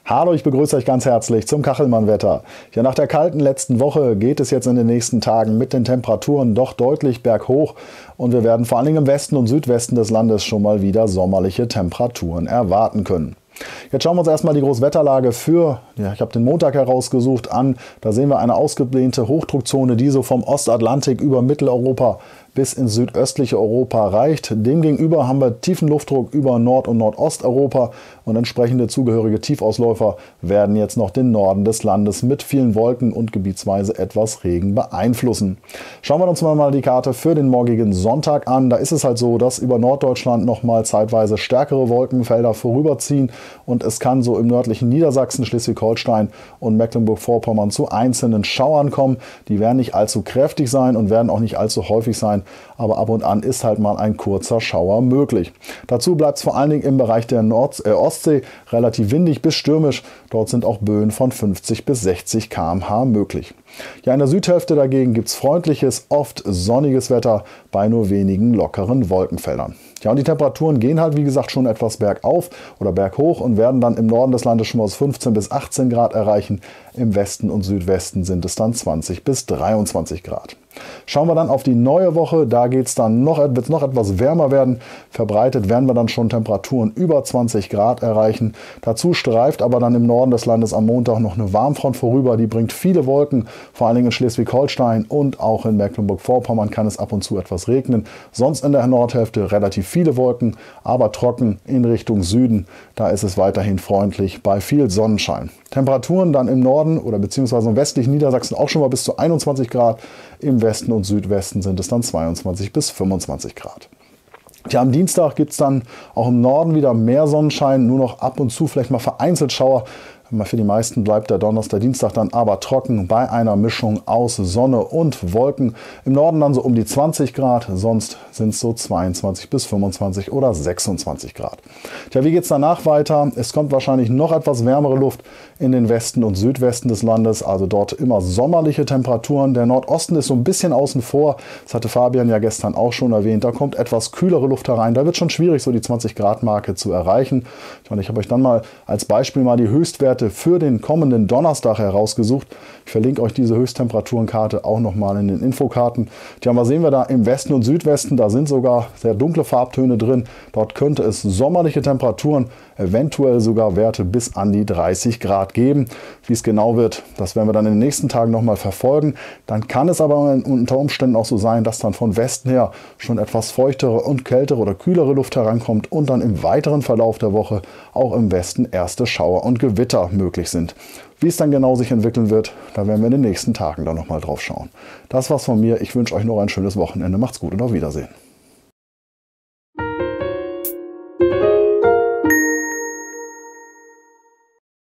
Hallo, ich begrüße euch ganz herzlich zum Kachelmann-Wetter. Ja, nach der kalten letzten Woche geht es jetzt in den nächsten Tagen mit den Temperaturen doch deutlich berghoch und wir werden vor allen Dingen im Westen und Südwesten des Landes schon mal wieder sommerliche Temperaturen erwarten können. Jetzt schauen wir uns erstmal die Großwetterlage für, ich habe den Montag herausgesucht, an. Da sehen wir eine ausgedehnte Hochdruckzone, die so vom Ostatlantik über Mitteleuropa bis ins südöstliche Europa reicht. Demgegenüber haben wir tiefen Luftdruck über Nord- und Nordosteuropa und entsprechende zugehörige Tiefausläufer werden jetzt noch den Norden des Landes mit vielen Wolken und gebietsweise etwas Regen beeinflussen. Schauen wir uns mal die Karte für den morgigen Sonntag an. Da ist es halt so, dass über Norddeutschland nochmal zeitweise stärkere Wolkenfelder vorüberziehen und es kann so im nördlichen Niedersachsen, Schleswig-Holstein und Mecklenburg-Vorpommern zu einzelnen Schauern kommen. Die werden nicht allzu kräftig sein und werden auch nicht allzu häufig sein, aber ab und an ist halt mal ein kurzer Schauer möglich. Dazu bleibt es vor allen Dingen im Bereich der Ostsee relativ windig bis stürmisch. Dort sind auch Böen von 50 bis 60 km/h möglich. Ja, in der Südhälfte dagegen gibt es freundliches, oft sonniges Wetter bei nur wenigen lockeren Wolkenfeldern. Ja, und die Temperaturen gehen halt wie gesagt schon etwas bergauf oder berghoch und werden dann im Norden des Landes schon mal aus 15 bis 18 Grad erreichen. Im Westen und Südwesten sind es dann 20 bis 23 Grad. Schauen wir dann auf die neue Woche, da wird es noch etwas wärmer werden. Verbreitet werden wir dann schon Temperaturen über 20 Grad erreichen. Dazu streift aber dann im Norden des Landes am Montag noch eine Warmfront vorüber. Die bringt viele Wolken, vor allen Dingen in Schleswig-Holstein und auch in Mecklenburg-Vorpommern kann es ab und zu etwas regnen. Sonst in der Nordhälfte relativ viele Wolken, aber trocken in Richtung Süden. Da ist es weiterhin freundlich bei viel Sonnenschein. Temperaturen dann im Norden oder beziehungsweise im westlichen Niedersachsen auch schon mal bis zu 21 Grad. Im Westen und Südwesten sind es dann 22 bis 25 Grad. Tja, am Dienstag gibt es dann auch im Norden wieder mehr Sonnenschein, nur noch ab und zu vielleicht mal vereinzelt Schauer. Für die meisten bleibt der Dienstag dann aber trocken bei einer Mischung aus Sonne und Wolken. Im Norden dann so um die 20 Grad, sonst sind es so 22 bis 25 oder 26 Grad. Tja, wie geht es danach weiter? Es kommt wahrscheinlich noch etwas wärmere Luft in den Westen und Südwesten des Landes, also dort immer sommerliche Temperaturen. Der Nordosten ist so ein bisschen außen vor, das hatte Fabian ja gestern auch schon erwähnt. Da kommt etwas kühlere Luft herein, da wird schon schwierig, so die 20 Grad Marke zu erreichen. Ich habe euch dann mal als Beispiel mal die Höchstwerte für den kommenden Donnerstag herausgesucht. Ich verlinke euch diese Höchsttemperaturenkarte auch nochmal in den Infokarten. Tja, was sehen wir da im Westen und Südwesten? Da sind sogar sehr dunkle Farbtöne drin. Dort könnte es sommerliche Temperaturen, eventuell sogar Werte bis an die 30 Grad geben. Wie es genau wird, das werden wir dann in den nächsten Tagen nochmal verfolgen. Dann kann es aber unter Umständen auch so sein, dass dann von Westen her schon etwas feuchtere und kältere oder kühlere Luft herankommt und dann im weiteren Verlauf der Woche auch im Westen erste Schauer und Gewitter möglich sind. Wie es dann genau sich entwickeln wird, da werden wir in den nächsten Tagen dann nochmal drauf schauen. Das war's von mir. Ich wünsche euch noch ein schönes Wochenende. Macht's gut und auf Wiedersehen.